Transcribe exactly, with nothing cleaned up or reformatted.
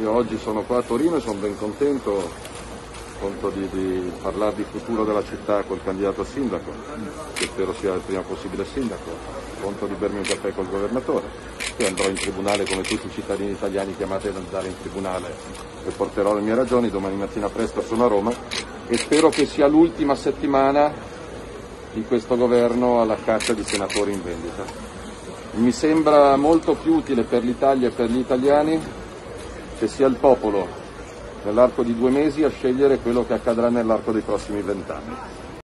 Io oggi sono qua a Torino e sono ben contento, conto di, di parlare di futuro della città col candidato a sindaco, che spero sia il prima possibile sindaco, conto di bermi un caffè col governatore, poi andrò in tribunale come tutti i cittadini italiani chiamati ad andare in tribunale e porterò le mie ragioni, domani mattina presto sono a Roma e spero che sia l'ultima settimana di questo governo alla caccia di senatori in vendita. Mi sembra molto più utile per l'Italia e per gli italiani che sia il popolo nell'arco di due mesi a scegliere quello che accadrà nell'arco dei prossimi vent'anni.